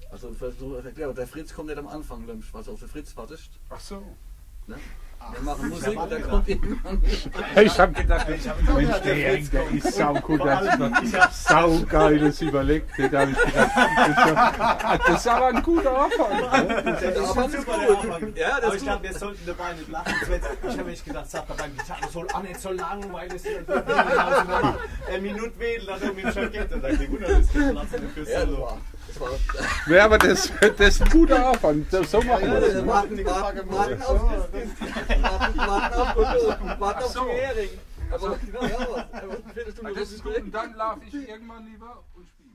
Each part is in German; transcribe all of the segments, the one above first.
Also der Fritz kommt nicht am Anfang, was auf der Fritz wartest. Ach so. Ne? Wir machen Musik und der kommt irgendwann. Ich hab gedacht, Mensch, der Hering, der ist saugut, der hat sich was saugeiles überlegt. Da hab ich gedacht, das ist aber ein guter Anfang. Der Anfang ist gut. Ja, aber ich glaube, wir sollten dabei nicht lachen. Ich habe mich gedacht, sagt dabei, die soll auch nicht so lang, weil es eine Minute wählen, dann mit dem Jackett. Und dann wundert es sich, Platz fürs Solo. Ja, aber das ist ein guter Anfang. So machen wir das. Warten auf Jimi Hering. Aber das ist gut und dann laufe ich irgendwann lieber und spiele.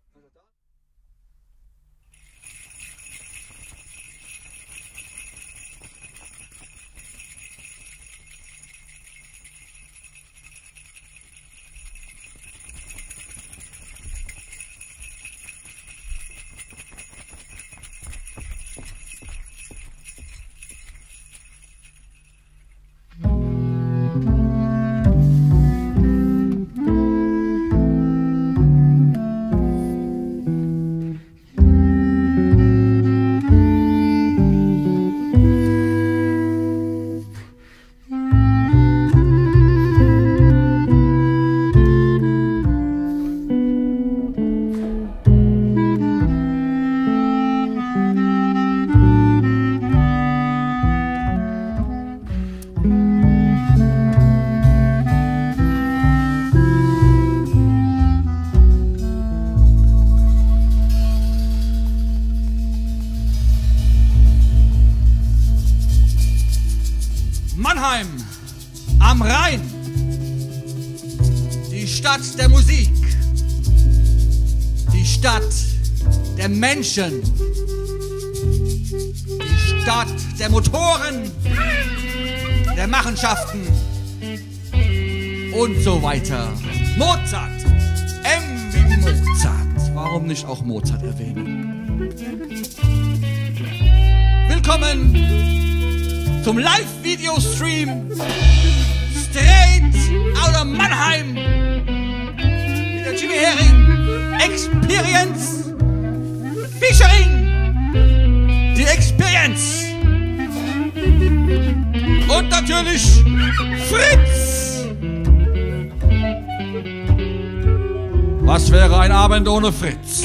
Mannheim am Rhein, die Stadt der Musik, die Stadt der Menschen, die Stadt der Motoren, der Machenschaften und so weiter. Mozart, M wie Mozart, warum nicht auch Mozart erwähnen? Willkommen zum Live-Video-Stream straight out of Mannheim mit der Jimi Hering Experience featuring die Experience und natürlich Fritz. Was wäre ein Abend ohne Fritz?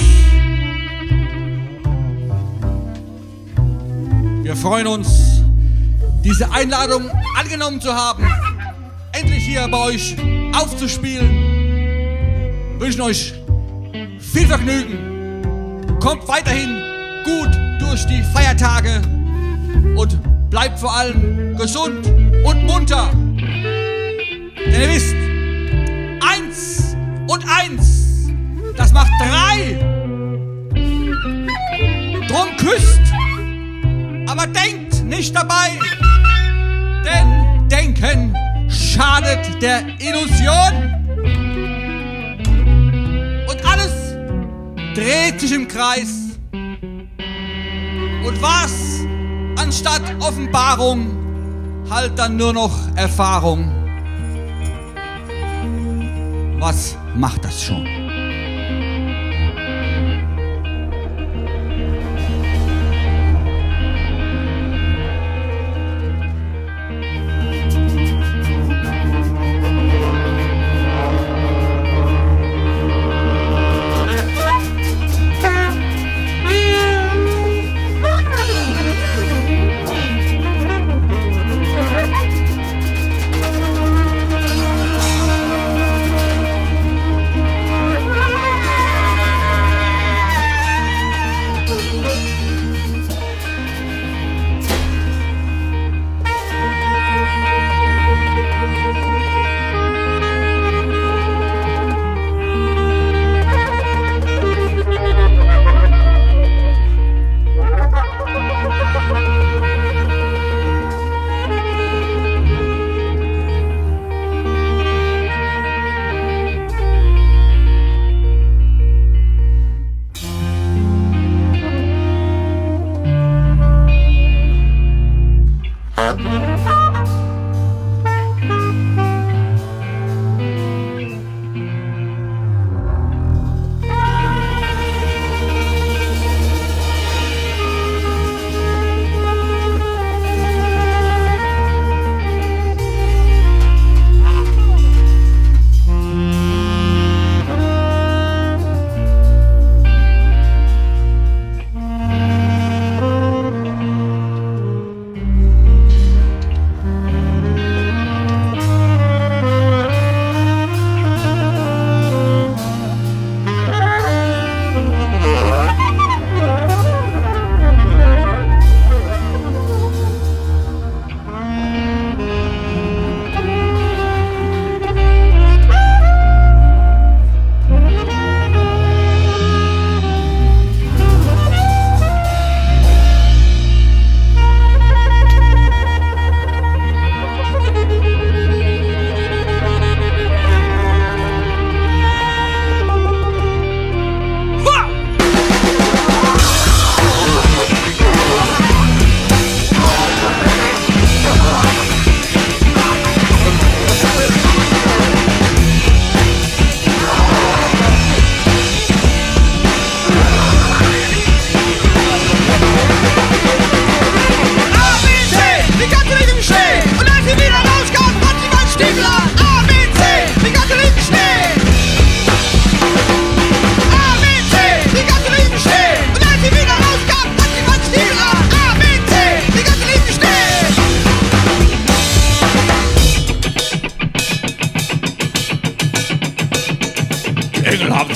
Wir freuen uns, diese Einladung angenommen zu haben, endlich hier bei euch aufzuspielen. Wir wünschen euch viel Vergnügen. Kommt weiterhin gut durch die Feiertage und bleibt vor allem gesund und munter. Denn ihr wisst, 1 und 1, das macht 3. Drum küsst, aber denkt nicht dabei. Denn Denken schadet der Illusion und alles dreht sich im Kreis. Und was anstatt Offenbarung halt dann nur noch Erfahrung? Was macht das schon?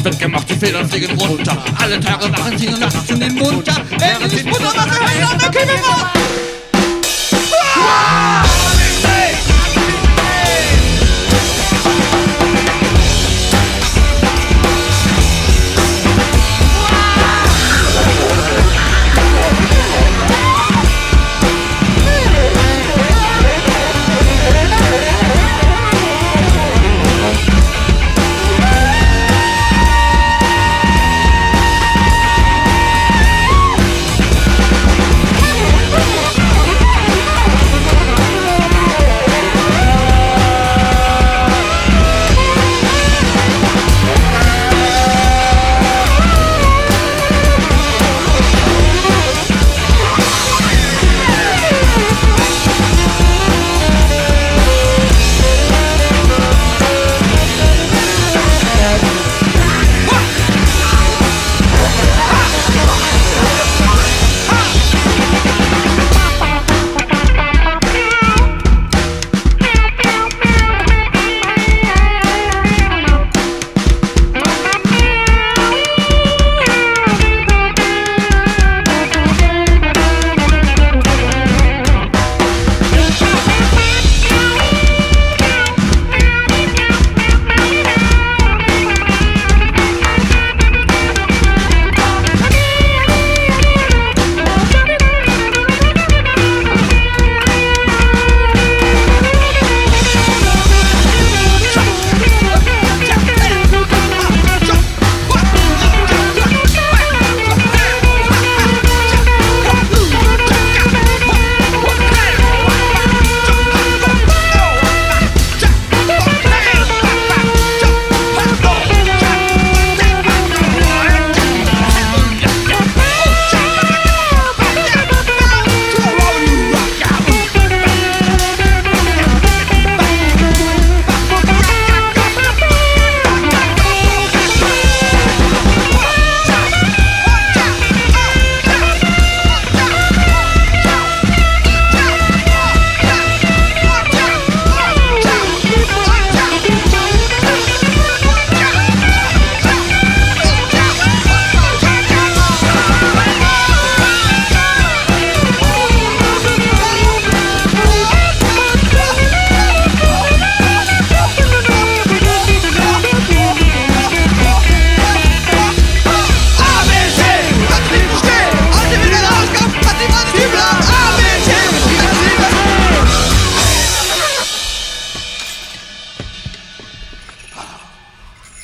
Nichts wird gemacht, die Federn fliegen runter. Alle Tage machen sie und lachen den munter. Während sie Mutter macht, hängen an der Kippe vor.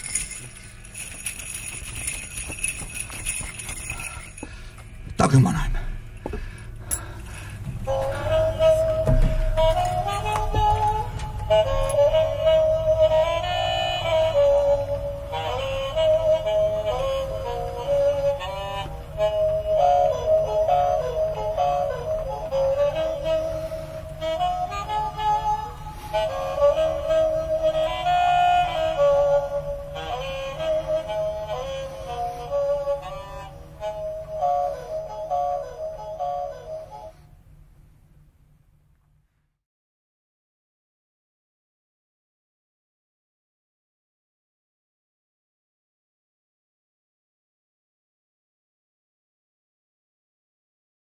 Allgemeinen.